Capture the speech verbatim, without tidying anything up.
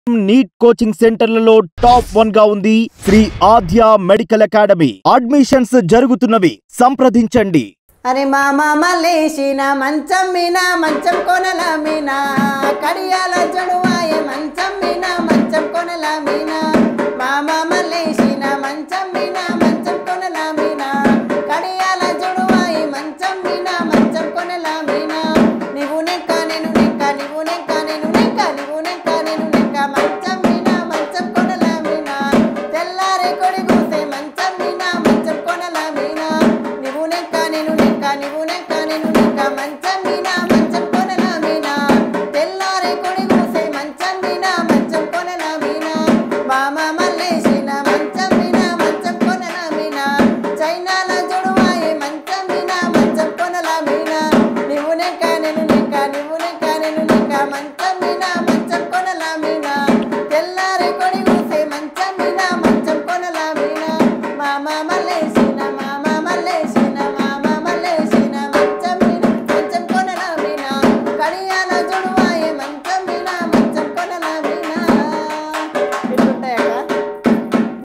Neat coaching సెంటర్లలో top one గా ఉంది Sri Adya medical academy. Admissions జరుగుతున్నవి, సంప్రదించండి. అరే మామ మలేషినా మంచం మీనా మంచం కొనల మీనా కడియాల జడువాయే మంచం మీనా మంచం కొనల మీనా